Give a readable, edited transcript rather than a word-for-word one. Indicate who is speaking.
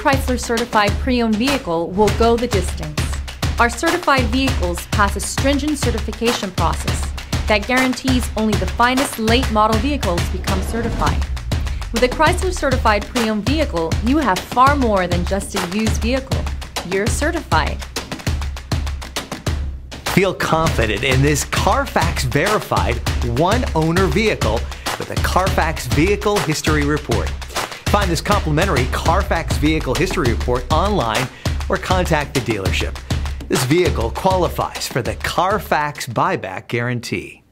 Speaker 1: Chrysler certified pre-owned vehicle will go the distance. Our certified vehicles pass a stringent certification process that guarantees only the finest late model vehicles become certified. With a Chrysler certified pre-owned vehicle, you have far more than just a used vehicle. You're certified.
Speaker 2: Feel confident in this Carfax verified one-owner vehicle with a Carfax Vehicle History Report. Find this complimentary Carfax Vehicle History Report online or contact the dealership. This vehicle qualifies for the Carfax Buyback Guarantee.